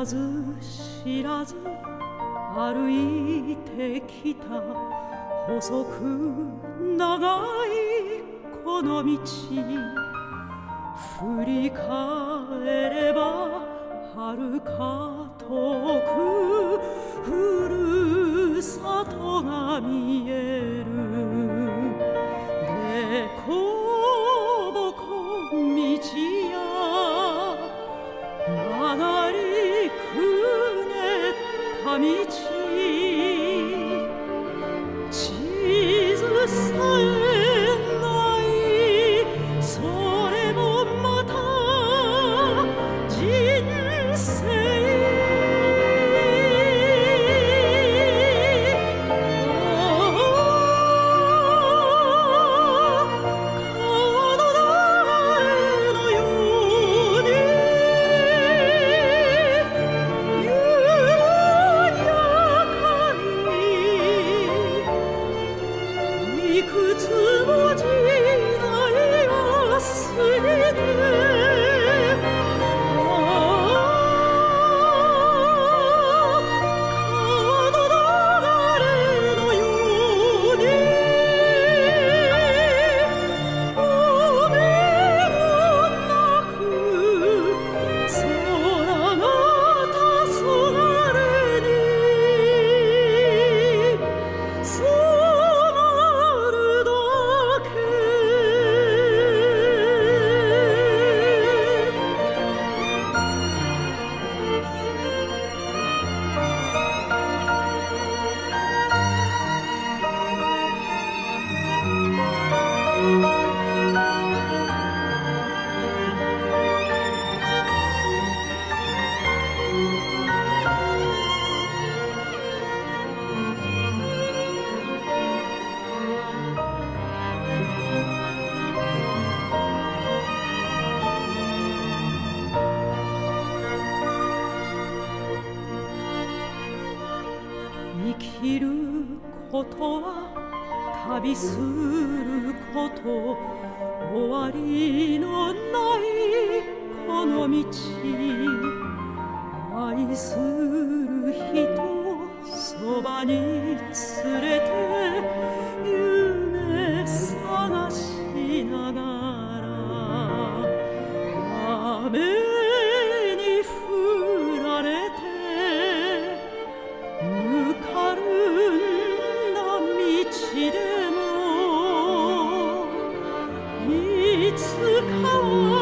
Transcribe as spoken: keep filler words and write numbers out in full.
らず知らず歩いてきた細く長いこの道、振り返れば遥か遠くふるさとが見える。でこぼこ道や曲がりくねった道、地図さえないそれもまた人生。いくつも時代が過ぎて、ああ川の流れのように止めどなく空が黄昏に生きることは旅すること、終わりのないこの道、愛する人そばに連れて夢探しながら、雨に降られてぬかるんだ道でもいつかは